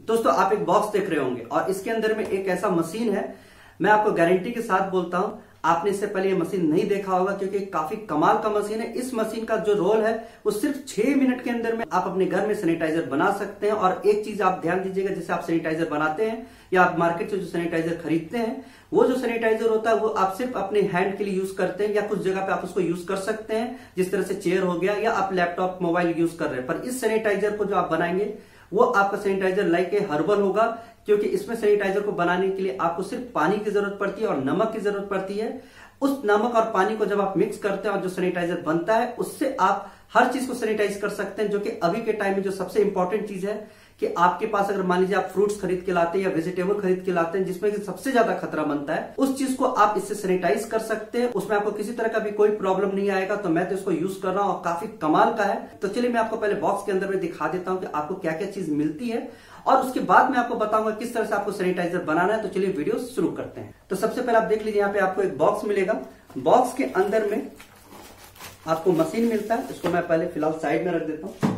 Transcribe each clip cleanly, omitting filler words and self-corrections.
दोस्तों आप एक बॉक्स देख रहे होंगे और इसके अंदर में एक ऐसा मशीन है, मैं आपको गारंटी के साथ बोलता हूं आपने इससे पहले ये मशीन नहीं देखा होगा क्योंकि काफी कमाल का मशीन है। इस मशीन का जो रोल है वो सिर्फ 6 मिनट के अंदर में आप अपने घर में सैनिटाइजर बना सकते हैं। और एक चीज आप ध्यान दीजिएगा, जैसे आप सैनिटाइजर बनाते हैं या आप मार्केट से जो सैनिटाइजर खरीदते हैं, वो जो सैनिटाइजर होता है वो आप सिर्फ अपने हैंड के लिए यूज करते हैं या कुछ जगह पे आप उसको यूज कर सकते हैं, जिस तरह से चेयर हो गया या आप लैपटॉप मोबाइल यूज कर रहे हैं। पर इस सैनिटाइजर को जो आप बनाएंगे वो आपका सैनिटाइजर लाइक ए हर्बल होगा, क्योंकि इसमें सैनिटाइजर को बनाने के लिए आपको सिर्फ पानी की जरूरत पड़ती है और नमक की जरूरत पड़ती है। उस नमक और पानी को जब आप मिक्स करते हैं और जो सैनिटाइजर बनता है उससे आप हर चीज को सैनिटाइज कर सकते हैं, जो कि अभी के टाइम में जो सबसे इंपॉर्टेंट चीज है कि आपके पास अगर मान लीजिए आप फ्रूट्स खरीद के लाते हैं या वेजिटेबल खरीद के लाते हैं जिसमें कि सबसे ज्यादा खतरा बनता है, उस चीज को आप इससे सैनिटाइज कर सकते हैं। उसमें आपको किसी तरह का भी कोई प्रॉब्लम नहीं आएगा। तो मैं तो इसको यूज कर रहा हूं और काफी कमाल का है। तो चलिए मैं आपको पहले बॉक्स के अंदर में दिखा देता हूं कि आपको क्या क्या चीज मिलती है और उसके बाद मैं आपको बताऊंगा किस तरह से आपको सैनिटाइजर बनाना है। तो चलिए वीडियो शुरू करते हैं। तो सबसे पहले आप देख लीजिए, यहाँ पे आपको एक बॉक्स मिलेगा। बॉक्स के अंदर में आपको मशीन मिलता है। इसको मैं पहले फिलहाल साइड में रख देता हूं।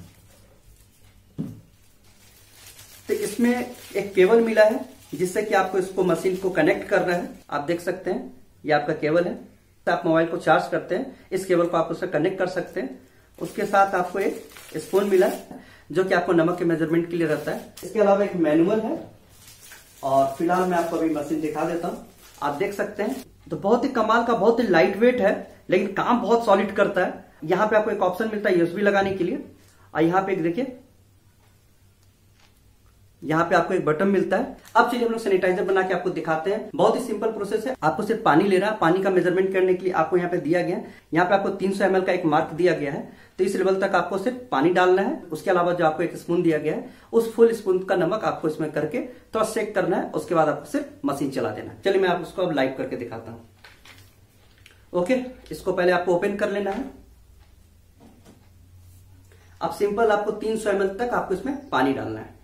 तो इसमें एक केबल मिला है जिससे कि आपको इसको मशीन को कनेक्ट करना है। आप देख सकते हैं ये आपका केबल है। तो आप मोबाइल को चार्ज करते हैं, इस केबल को आप उससे कनेक्ट कर सकते हैं। उसके साथ आपको एक स्पून मिला है जो कि आपको नमक के मेजरमेंट के लिए रहता है। इसके अलावा एक मैनुअल है और फिलहाल मैं आपको अभी मशीन दिखा देता हूं। आप देख सकते हैं तो बहुत ही कमाल का, बहुत ही लाइट वेट है लेकिन काम बहुत सॉलिड करता है। यहाँ पे आपको एक ऑप्शन मिलता है यूएसबी लगाने के लिए और यहाँ पे एक देखिए, यहाँ पे आपको एक बटन मिलता है। अब चलिए हम लोग सैनिटाइजर बना के आपको दिखाते हैं। बहुत ही सिंपल प्रोसेस है। आपको सिर्फ पानी लेना है। पानी का मेजरमेंट करने के लिए आपको यहाँ पे दिया गया है। यहाँ पे आपको 300 ml का एक मार्क दिया गया है। तो इस लेवल तक आपको सिर्फ पानी डालना है। उसके अलावा जो आपको एक स्पून दिया गया है, उस फुल स्पून का नमक आपको इसमें करके थोड़ा सेक करना है। उसके बाद आपको सिर्फ मशीन चला देना है। चलिए मैं आपको उसको अब लाइव करके दिखाता हूँ। ओके, इसको पहले आपको ओपन कर लेना है। अब सिंपल आपको 300 ml तक आपको इसमें पानी डालना है।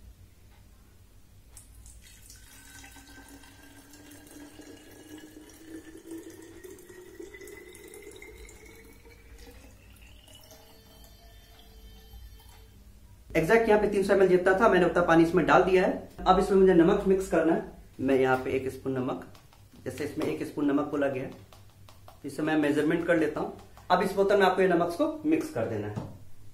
एग्जैक्ट यहाँ पे 300 ml जितना था मैंने उतना पानी इसमें डाल दिया है। अब इसमें मुझे नमक मिक्स करना है। मैं यहाँ पे 1 स्पून नमक, जैसे इसमें 1 स्पून नमक बोला गया है, इसे मैं मेजरमेंट कर लेता हूं। अब इस बोतल में आपको ये नमक को मिक्स कर देना है।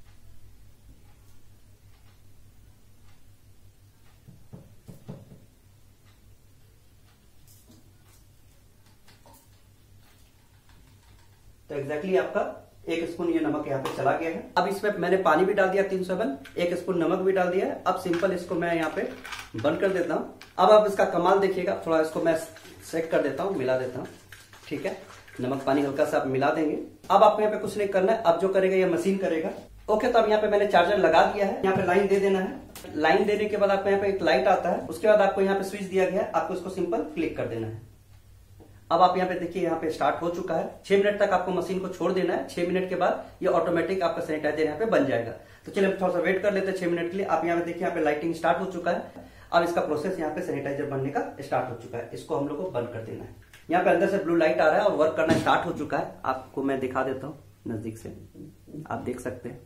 तो एग्जैक्टली आपका 1 स्पून ये नमक यहाँ पे चला गया है। अब इसमें मैंने पानी भी डाल दिया 300 ml, 1 स्पून नमक भी डाल दिया है। अब सिंपल इसको मैं यहाँ पे बंद कर देता हूँ। अब आप इसका कमाल देखिएगा, थोड़ा इसको मैं सेक कर देता हूँ, मिला देता हूँ। ठीक है, नमक पानी हल्का सा आप मिला देंगे। अब आपको यहाँ पे कुछ नहीं करना है। अब जो करेगा ये मशीन करेगा। ओके, तो अब यहाँ पे मैंने चार्जर लगा दिया है। यहाँ पे लाइन दे देना है। लाइन देने के बाद आपको यहाँ पे एक लाइट आता है। उसके बाद आपको यहाँ पे स्विच दिया गया है, आपको इसको सिंपल क्लिक कर देना है। अब आप यहाँ पे देखिए, यहाँ पे स्टार्ट हो चुका है। 6 मिनट तक आपको मशीन को छोड़ देना है। 6 मिनट के बाद ये ऑटोमेटिक आपका सैनिटाइजर यहाँ पे बन जाएगा। तो चलिए हम थोड़ा सा वेट कर लेते हैं 6 मिनट के लिए। आप यहाँ पे देखिए, यहाँ पे लाइटिंग स्टार्ट हो चुका है। अब इसका प्रोसेस यहाँ पे सैनिटाइजर बनने का स्टार्ट हो चुका है। इसको हम लोग को बंद कर देना है। यहाँ पे अंदर से ब्लू लाइट आ रहा है और वर्क करना स्टार्ट हो चुका है। आपको मैं दिखा देता हूँ नजदीक से, आप देख सकते हैं।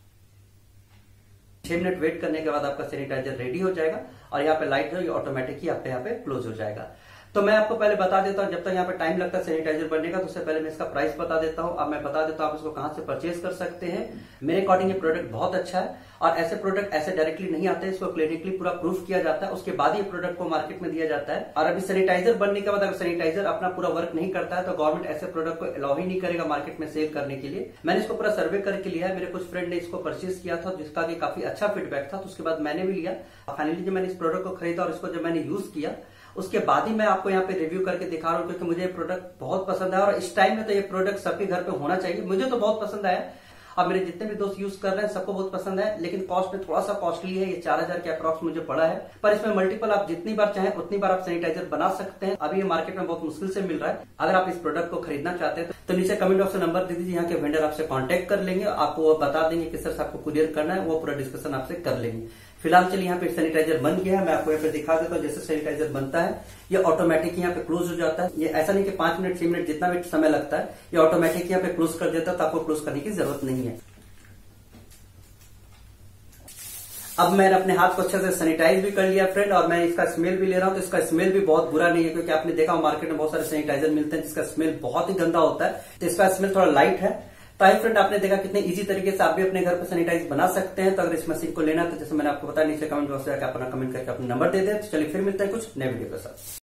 6 मिनट वेट करने के बाद आपका सैनिटाइजर रेडी हो जाएगा और यहाँ पे लाइट जो ये ऑटोमेटिक ही आपके यहाँ पे क्लोज हो जाएगा। तो मैं आपको पहले बता देता हूँ, जब तक यहाँ पे टाइम लगता है सैनिटाइजर बनने का, तो उससे पहले मैं इसका प्राइस बता देता हूँ। अब मैं बता देता हूँ आप इसको कहां से परचेज कर सकते हैं। मेरे अकॉर्डिंग ये प्रोडक्ट बहुत अच्छा है और ऐसे प्रोडक्ट ऐसे डायरेक्टली नहीं आते हैं। इसको क्लिनिकली पूरा प्रूफ किया जाता है, उसके बाद ये प्रोडक्ट को मार्केट में दिया जाता है। और अभी सैनिटाइजर बनने के बाद अगर सैनिटाइजर अपना पूरा वर्क नहीं करता है तो गवर्नमेंट ऐसे प्रोडक्ट को अलाउ ही नहीं करेगा मार्केट में सेल करने के लिए। मैंने इसको पूरा सर्वे करके लिया है। मेरे कुछ फ्रेंड ने इसको परचेज किया था जिसका कि काफी अच्छा फीडबैक था, तो उसके बाद मैंने भी लिया। फाइनली जब मैंने इस प्रोडक्ट को खरीदा और इसको जब मैंने यूज किया उसके बाद ही मैं आपको यहाँ पे रिव्यू करके दिखा रहा हूँ, क्योंकि मुझे ये प्रोडक्ट बहुत पसंद है और इस टाइम में तो ये प्रोडक्ट सबके घर पे होना चाहिए। मुझे तो बहुत पसंद आया और मेरे जितने भी दोस्त यूज कर रहे हैं सबको बहुत पसंद है। लेकिन कॉस्ट में थोड़ा सा कॉस्टली है। ये 4000 के अप्रॉक्स मुझे पड़ा है, पर इसमें मल्टीपल आप जितनी बार चाहें उतनी बार आप सैनिटाइजर बना सकते हैं। अभी ये मार्केट में बहुत मुश्किल से मिल रहा है। अगर आप इस प्रोडक्ट को खरीदना चाहते हैं तो नीचे कमेंट बॉक्स में नंबर दे दीजिए। यहाँ के वेंडर आपसे कॉन्टेक्ट कर लेंगे, आपको वो बता देंगे किस तरह से आपको कुरियर करना है, वो पूरा डिस्कशन आपसे कर लेंगे। फिलहाल चलिए यहाँ पे सैनिटाइजर बन गया है। मैं आपको यहाँ पे दिखा देता हूँ। जैसे सैनिटाइजर बनता है ये ऑटोमेटिक यहाँ पे क्लोज हो जाता है। ये ऐसा नहीं कि 5 मिनट 6 मिनट जितना भी समय लगता है, ये ऑटोमेटिक यहाँ पे क्लोज कर देता है, तो आपको क्लोज करने की जरूरत नहीं है। अब मैंने अपने हाथ को अच्छे से सैनिटाइज भी कर लिया फ्रेंड, और मैं इसका स्मेल भी ले रहा हूं। तो इसका स्मेल भी बहुत बुरा नहीं है, क्योंकि आपने देखा मार्केट में बहुत सारे सैनिटाइजर मिलते हैं जिसका स्मेल बहुत ही गंदा होता है। तो इसका स्मेल थोड़ा लाइट है। तो आई फ्रेंड, आपने देखा कितने इजी तरीके से आप भी अपने घर पर सैनिटाइज बना सकते हैं। तो अगर इस मशीन को लेना तो जैसे मैंने आपको बताया, नीचे कमेंट बॉक्स में जाकर अपना कमेंट करके अपना नंबर दे दें। तो चलिए फिर मिलते हैं कुछ नए वीडियो के साथ।